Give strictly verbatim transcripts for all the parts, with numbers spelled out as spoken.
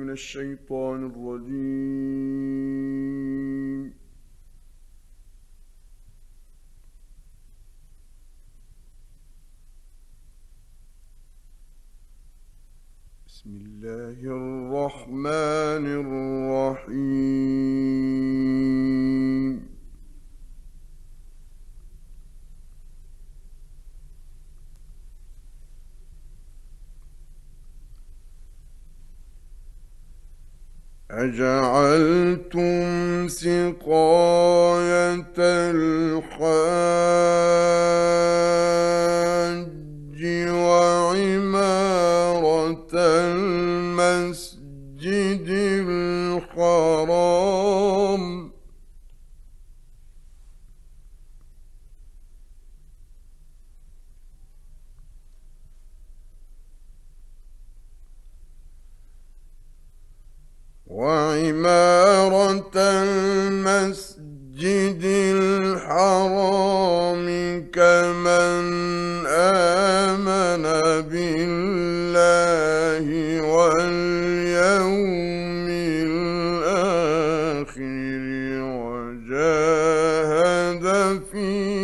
من الشيطان الرجيم. بسم الله الرحمن الرحيم. أجعلتم سقاية الحاج وعمارة المسجد الحرام وعمارة المسجد الحرام كمن آمن بالله واليوم الآخر وجاهد في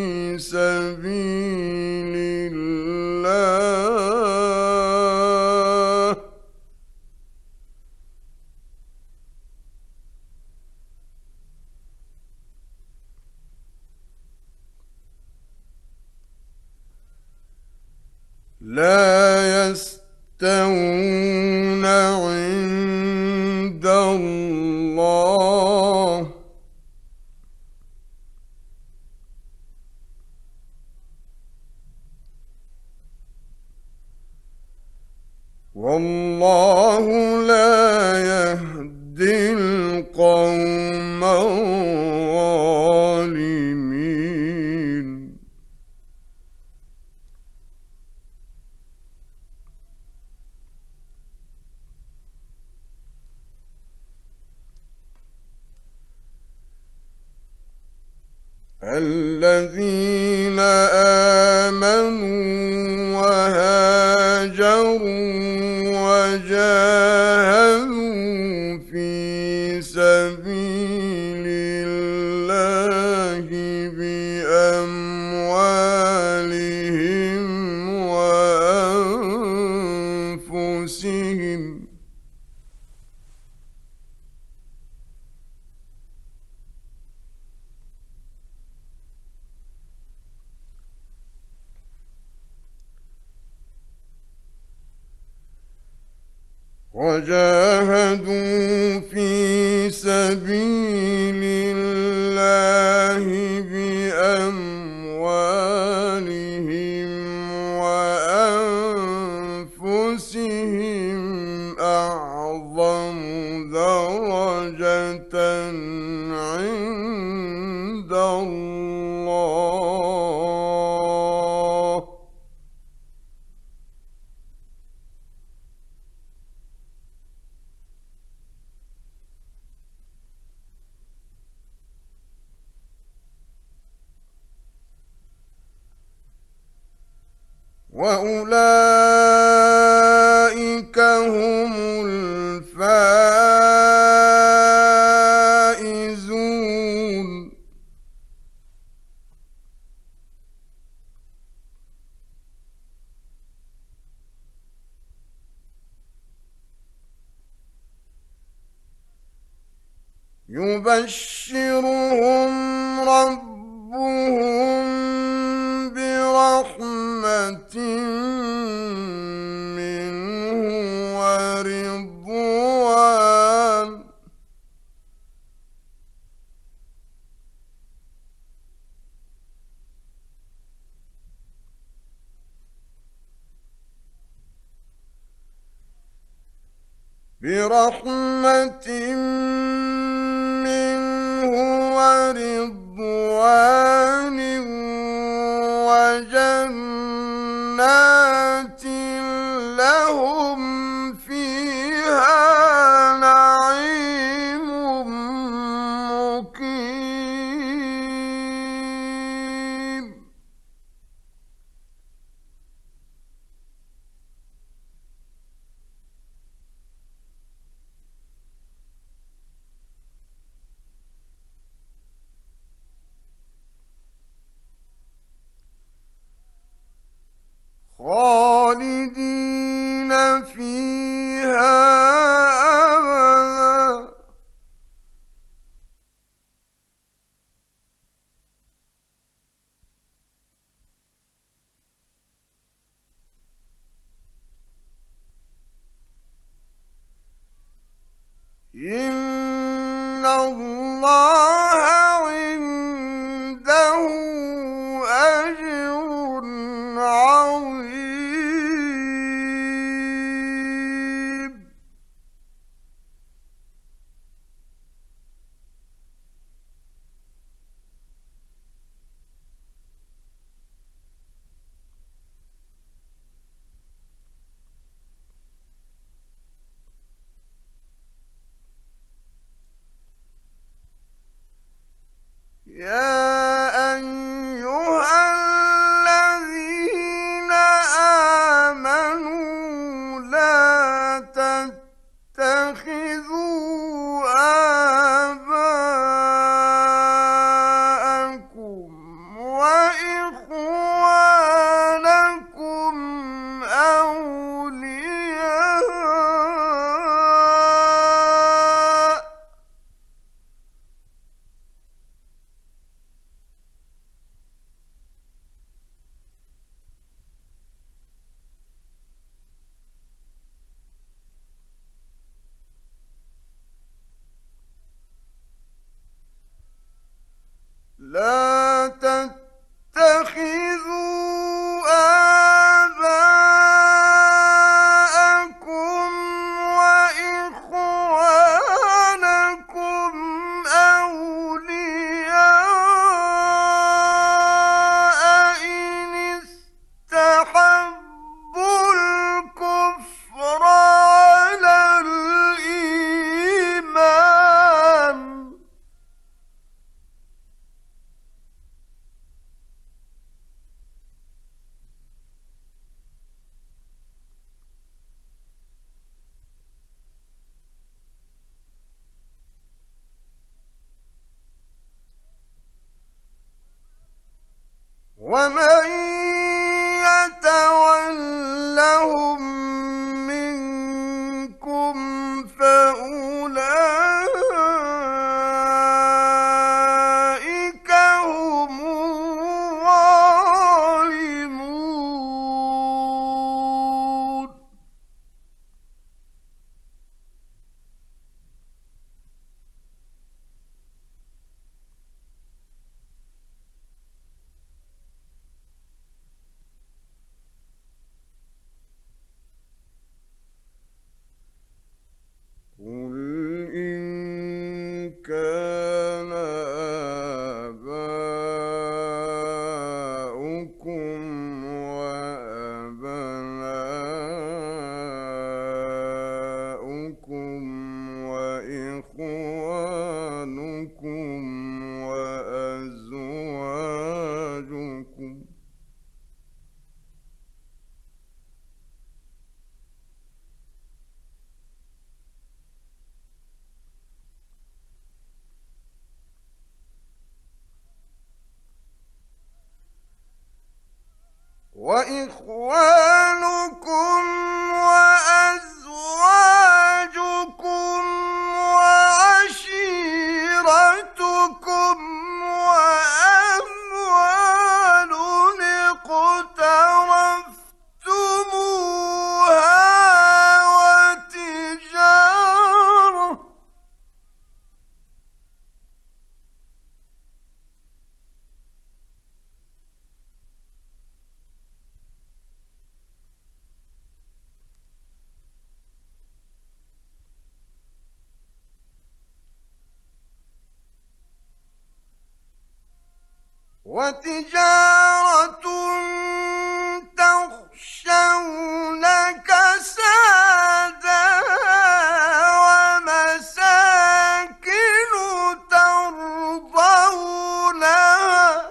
سبيل الله لا يستوون عند الله والله لا يهدي القوم الظالمين. الذين آمنوا وهاجروا وجاهدوا في سبيل الله بأموالهم وأنفسهم وجاهدوا في سبيل الله بأموالهم وأنفسهم أعظم درجة عند الله وأولئك هم الفائزون. يبشرهم ربهم برحمة منه ورضوان برحمة منه ورضوان وجنات لهم فيها نعيم مقيم. خالدين فيها أبدا. إن الله عنده أجر عظيم. يا أيها الذين آمنوا لا تتخذوا آباءكم وإخوانكم أولياء لا تتخذوا آباءكم وإخوانكم أولياء إن استحبوا الكفر على الإيمان. ومن يتولهم منكم فأولئك هم الظالمون. قل إن كان آباؤكم وأبناؤكم وإخوانكم وأزواجكم وإخوانكم وأزواجكم وعشيرتكم وأموال اقترفتموها وتجارة وتجارة تخشون كسادها ومساكن ترضونها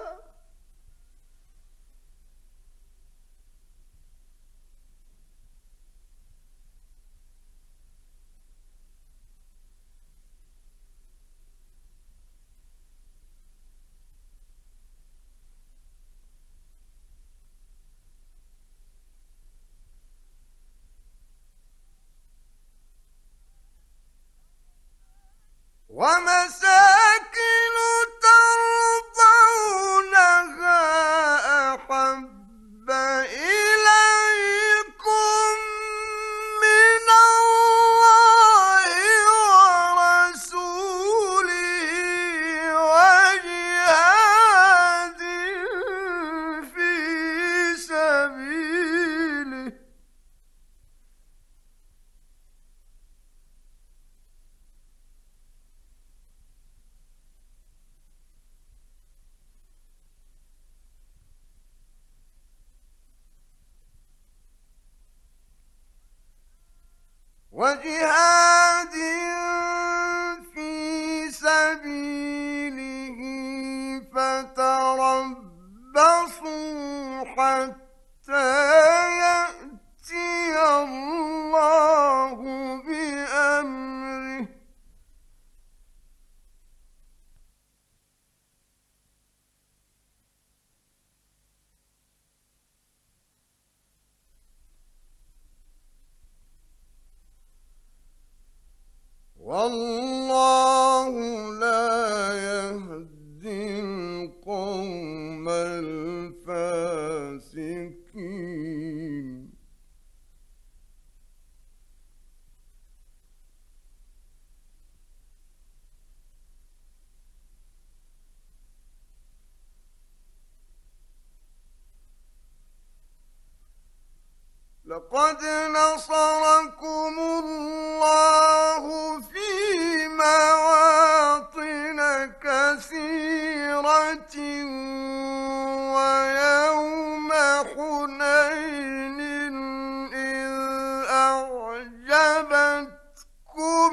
ومساكن ترضونها أحب إليكم من الله ورسوله وجهاد في سبيله وجهاد في سبيله فتربصوا حتى يأتي الله بأمره والله لا يهدي القوم الفاسقين لقد نصركم الله في مواطن كثيرة ويوم حنين إذ أعجبتكم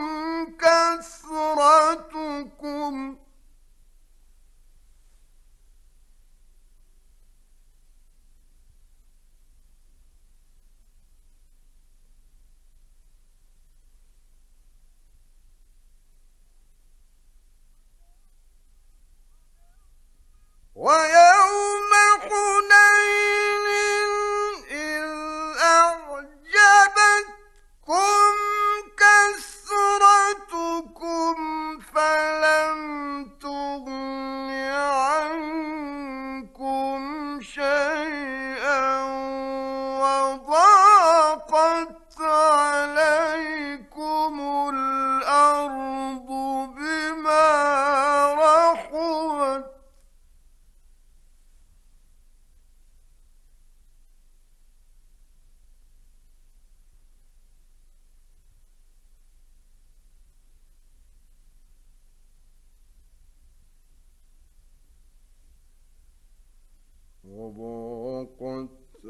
كثرتكم ويوم حنين إذ أعجبتكم كثرتكم فلم تغن عنكم شيئا وضاقت عليكم الأرض بما رحبت وضاقت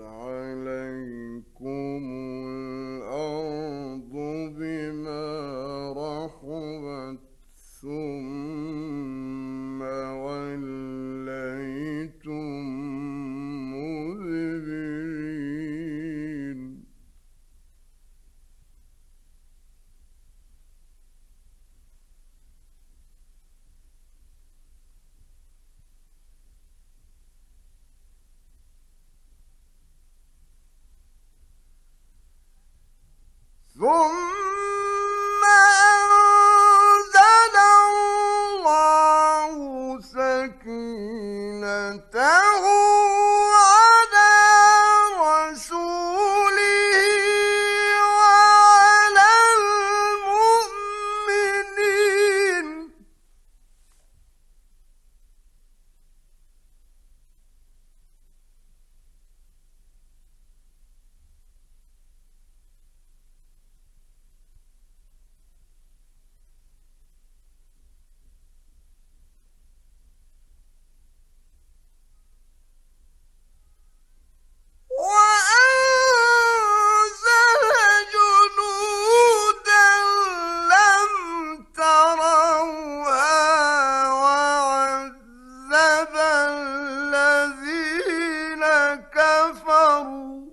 عليكم الأرض بما رحبت ثم وليتم مدبرين ثم أنزل الله سكينته على رسوله وعلى المؤمنين وأنزل جنودا لم تروها وعذب الذين كفروا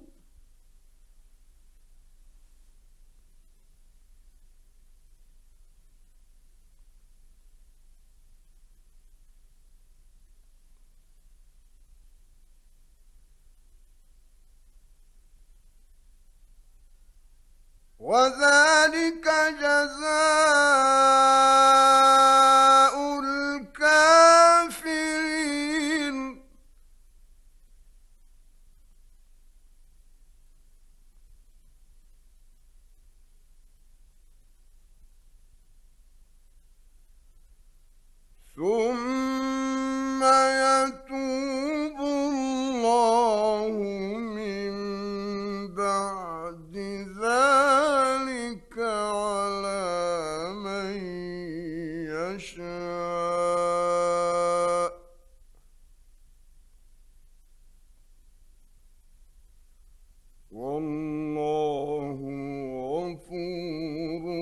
وذلك جزاء يشاء والله غفور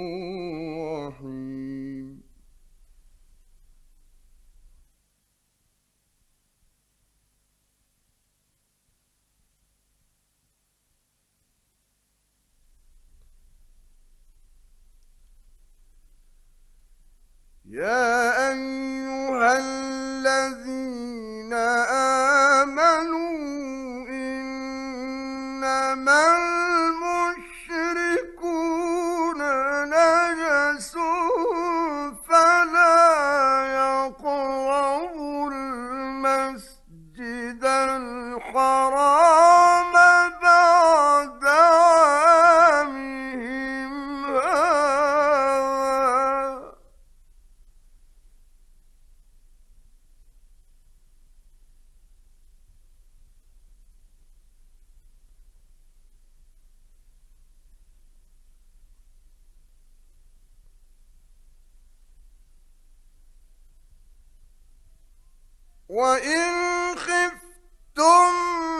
رحيم. يا أيها الذين آمنوا إنما المشركون نجس فلا يقربوا المسجد الحرام بعد عامهم هذا. وإن خفتم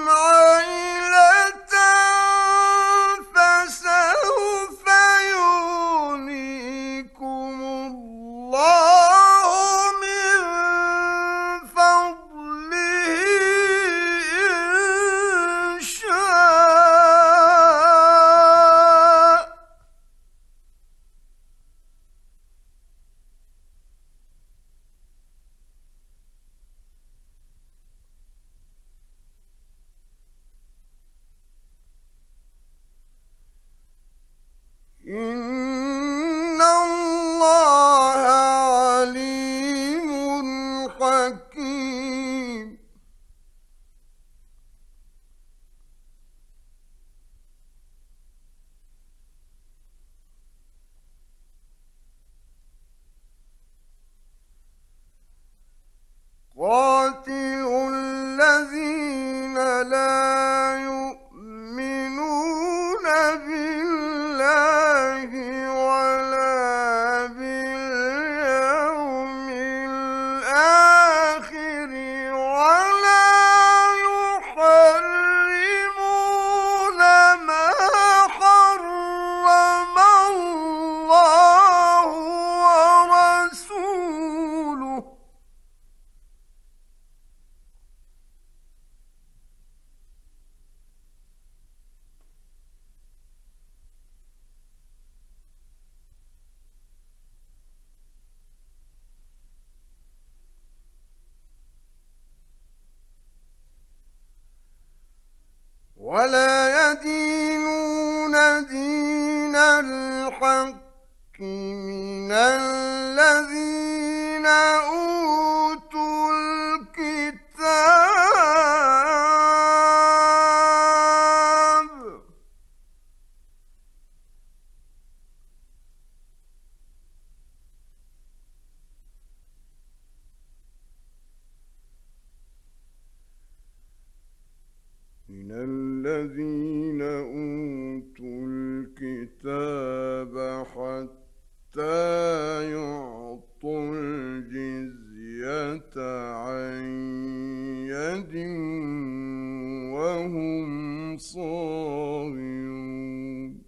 عيلة فسوف يغنيكم الله من فضله إن شاء. إن الله عليم حكيم. قاتلوا الذين لا يؤمنون بالله ولا باليوم الآخر ولا يحرمون ما حرم الله ورسوله ولا يدينون دين الحق من الذين أوتوا الكتاب من الذين أوتوا الكتاب حتى يعطوا الجزية عن يد وهم صاغرون.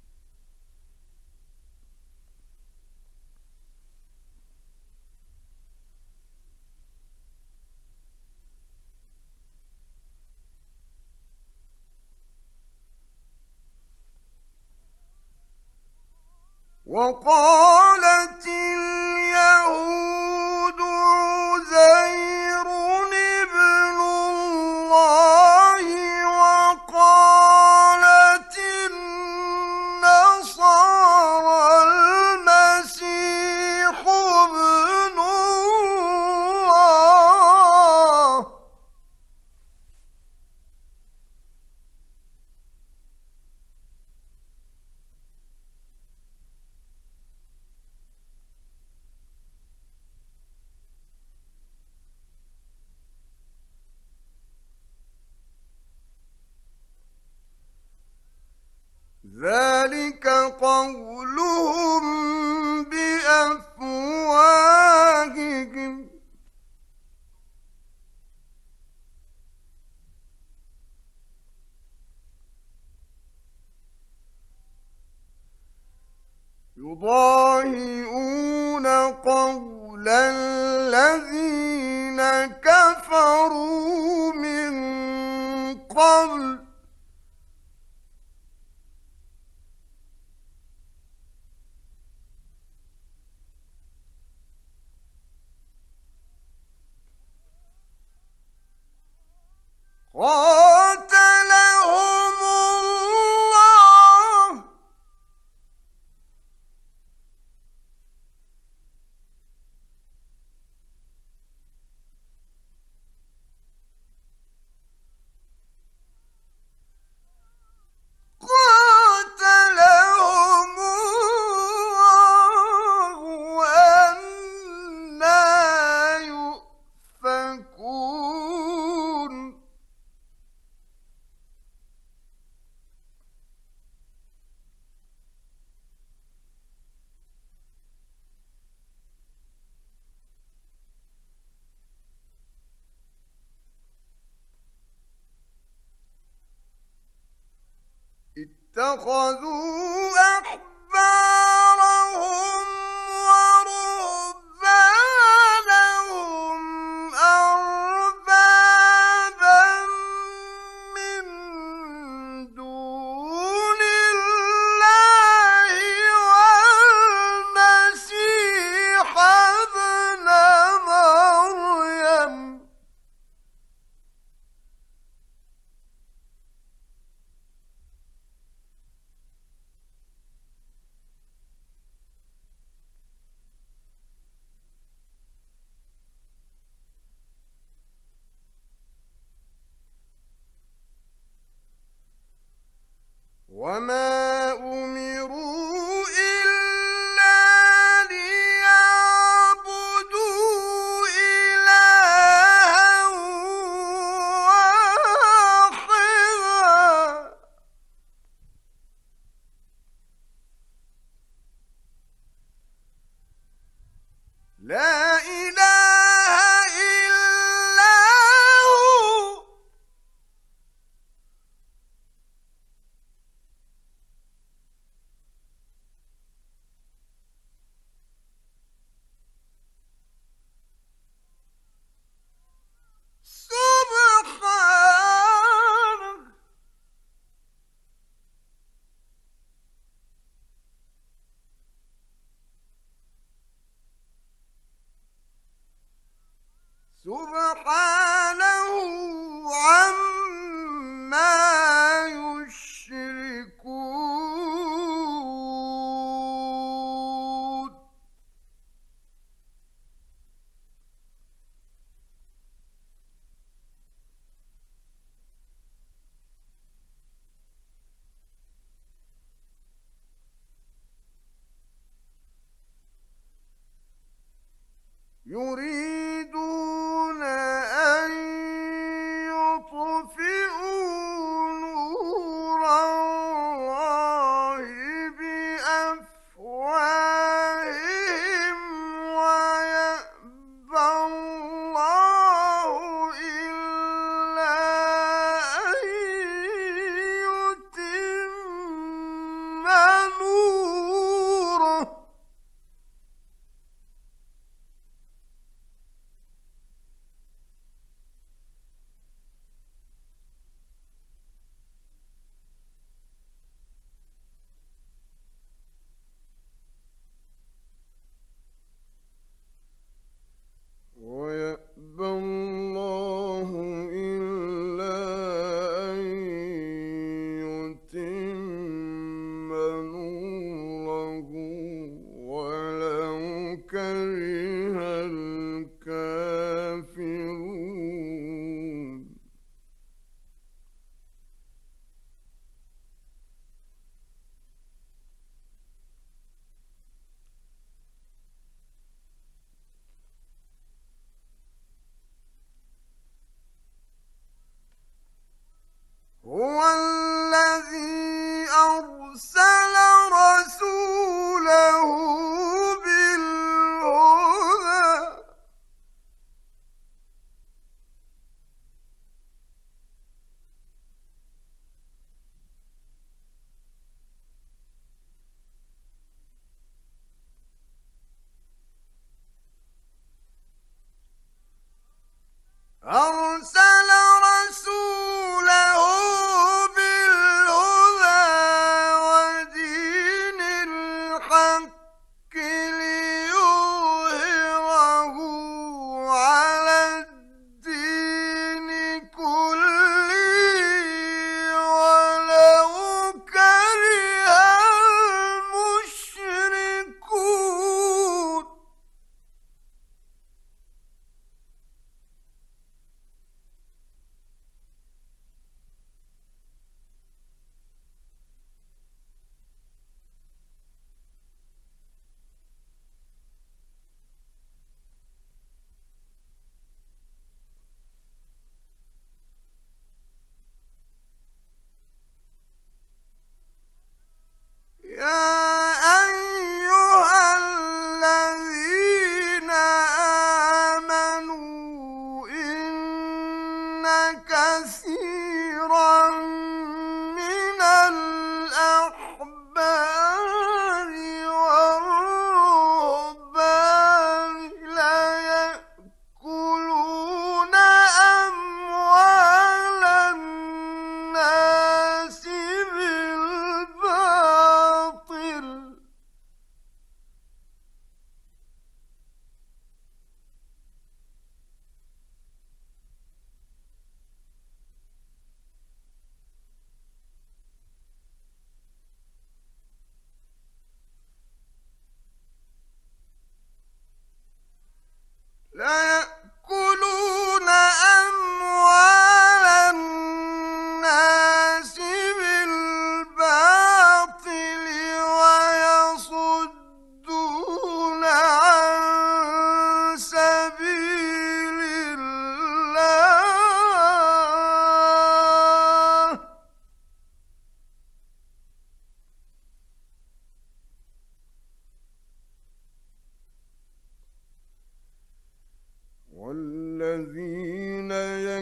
وقالت اليهود عزير ابن الله وقالت النصارى المسيح ابن الله. يضاهئون قول الذين كفروا من قبل قاتلهم الله قاتلهم الله أنا يؤفكون اتخذوا أحبارهم ورهبانهم أربابا من دون الله والمسيح ابن مريم وما أمروا إلا ليعبدوا إلها واحدا لا إله إلا هو سبحانه سبحانه عما يشركون يريدون أن يطفئوا نور الله بأفواههم ويأبى الله إلا أن يتم نوره ويأبى الله إلا أن يتم نوره ولو كره الكافرون هو الذي أرسل رسوله بالهدى الذين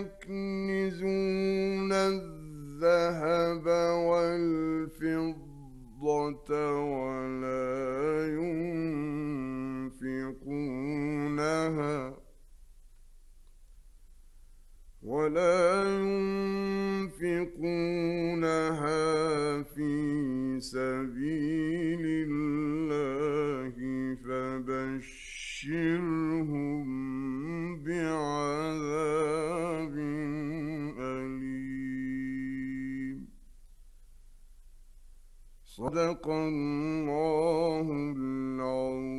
يكنزون الذهب والفضة ولا ينفقونها ولا ينفقونها في سبيل الله فبشرهم بعذاب أليم. صدق الله العظيم.